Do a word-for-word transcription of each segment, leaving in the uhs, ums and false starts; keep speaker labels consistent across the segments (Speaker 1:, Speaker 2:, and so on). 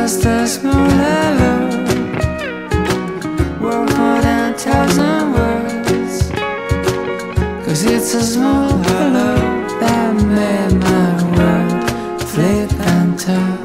Speaker 1: just a small hello, worth more than a thousand words, 'cause it's a small hello that made my world flip and turn.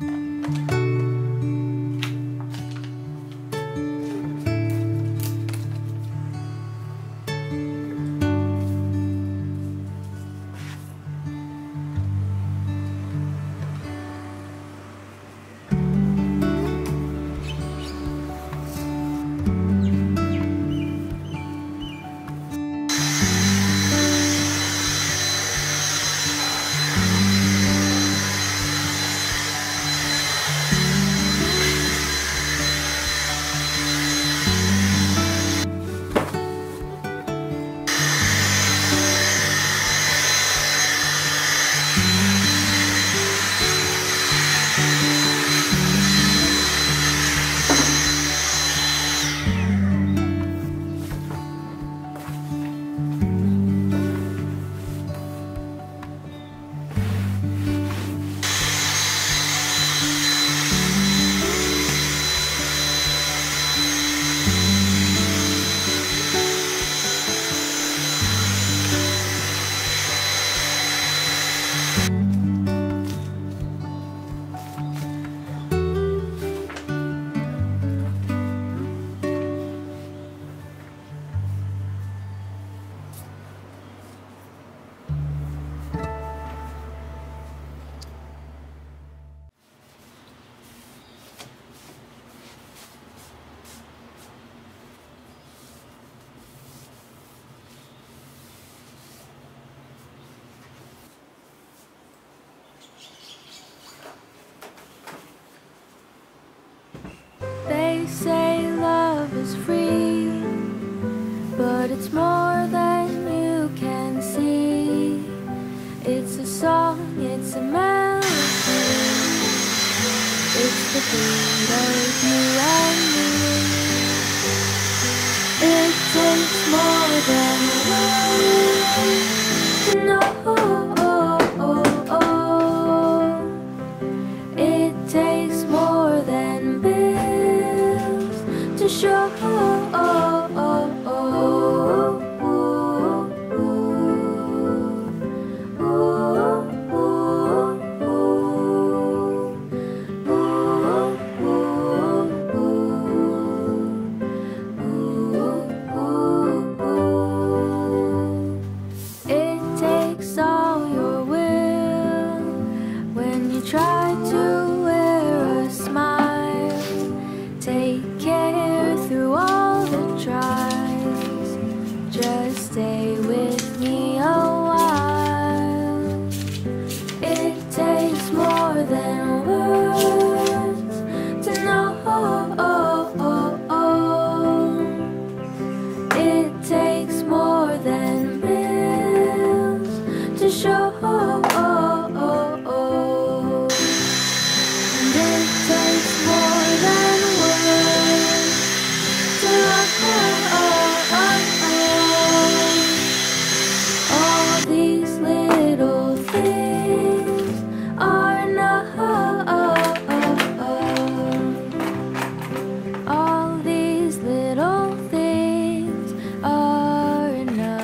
Speaker 2: They say love is free, but it's more than you can see. It's a song, it's a melody, it's the beat of you and me. It takes more than words to know. It takes more than bills to show. It takes all your will when you try to wear a smile. Take care through all the trials. Just stay with me a while. It takes more than words to know. It takes more than bills to show. And it takes more than words to love. All these little things are enough. All these little things are enough.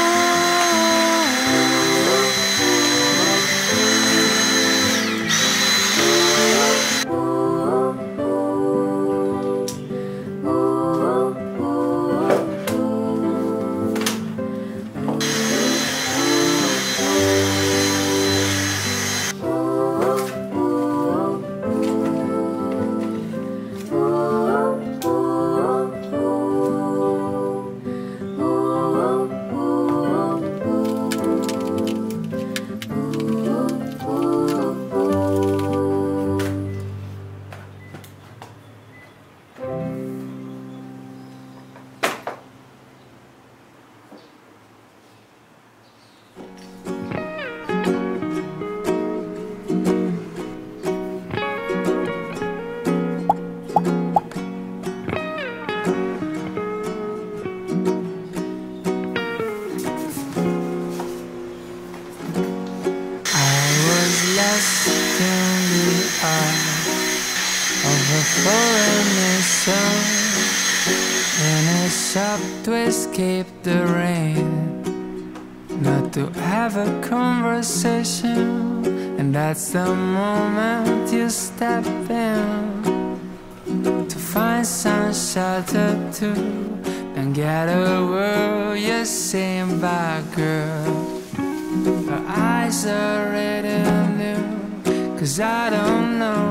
Speaker 1: foreigner sun in a shop to escape the rain, not to have a conversation. And that's the moment you to step in to find some shelter too. Don't get a word you're saying by girl. Her eyes are reading new, cause I don't know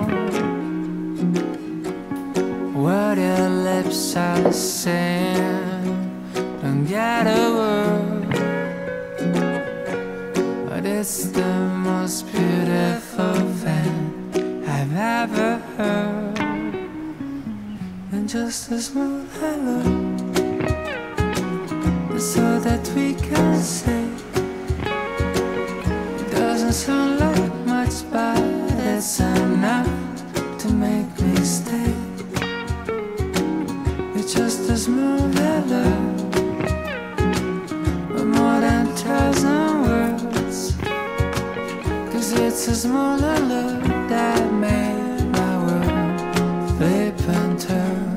Speaker 1: what your lips are saying. Don't get a word, but it's the most beautiful thing I've ever heard. And just a small hello, that's all that we can say. It doesn't sound like much, but it's enough to make me stay. It's just a small hello, but more than a thousand words. Cause it's a small hello that made my world flip and turn.